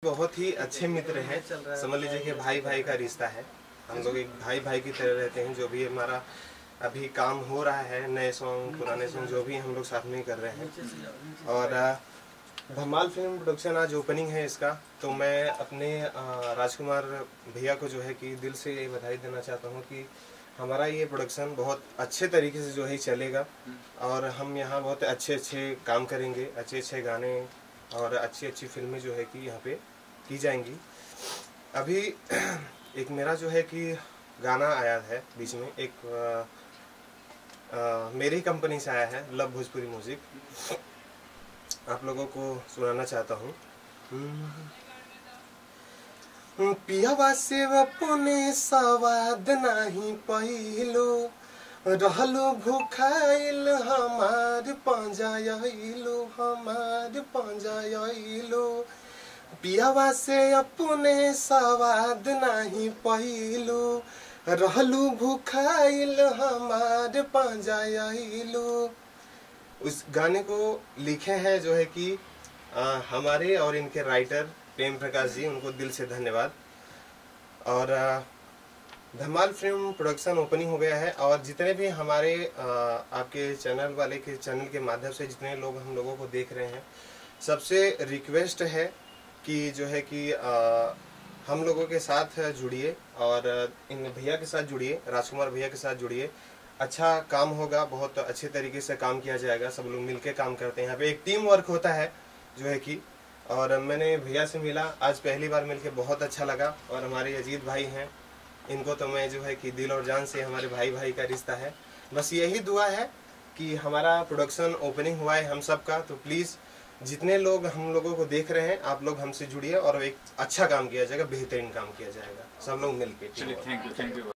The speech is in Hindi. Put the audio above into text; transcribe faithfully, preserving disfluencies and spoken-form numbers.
बहुत ही अच्छे मित्र हैं, समझ लीजिए कि भाई भाई का रिश्ता है। हम लोग एक भाई भाई की तरह रहते हैं। जो भी हमारा अभी काम हो रहा है, नए सॉन्ग पुराने सॉन्ग जो भी हम लोग साथ में ही कर रहे हैं। और धमाल फिल्म प्रोडक्शन आज ओपनिंग है इसका, तो मैं अपने राजकुमार भैया को जो है कि दिल से यही बधाई देना चाहता हूँ कि हमारा ये प्रोडक्शन बहुत अच्छे तरीके से जो है चलेगा और हम यहाँ बहुत अच्छे अच्छे काम करेंगे, अच्छे अच्छे गाने और अच्छी अच्छी फिल्में जो है कि यहाँ पे की जाएंगी। अभी एक मेरा जो है कि गाना आया है बीच में, एक आ, आ, मेरी कंपनी से आया है, लव भोजपुरी म्यूजिक, आप लोगों को सुनाना चाहता हूँ। पियावा से अपने सवाद नहीं पहिलो, रहलो भूखाइल हमार पंजाइलो, हमार पंजाइलो। पियावा से अपने सवाद नहीं पहिलो, रहलो भूखाइल हमार पंजाइलो। उस गाने को लिखे हैं जो है कि आ, हमारे और इनके राइटर प्रेम प्रकाश जी, उनको दिल से धन्यवाद। और आ, धमाल फिल्म प्रोडक्शन ओपनिंग हो गया है और जितने भी हमारे आ, आपके चैनल वाले के चैनल के माध्यम से जितने लोग हम लोगों को देख रहे हैं, सबसे रिक्वेस्ट है कि जो है कि आ, हम लोगों के साथ जुड़िए और इन भैया के साथ जुड़िए, राजकुमार भैया के साथ जुड़िए। अच्छा काम होगा, बहुत अच्छे तरीके से काम किया जाएगा। सब लोग मिलके काम करते हैं, यहाँ पे एक टीम वर्क होता है जो है कि। और मैंने भैया से मिला आज पहली बार मिलके, बहुत अच्छा लगा। और हमारे अजीत भाई हैं, इनको तो मैं जो है कि दिल और जान से, हमारे भाई भाई का रिश्ता है। बस यही दुआ है कि हमारा प्रोडक्शन ओपनिंग हुआ है हम सब का, तो प्लीज़ जितने लोग हम लोगों को देख रहे हैं, आप लोग हमसे जुड़िए और एक अच्छा काम किया जाएगा, बेहतरीन काम किया जाएगा, सब लोग मिलके। Thank you thank you.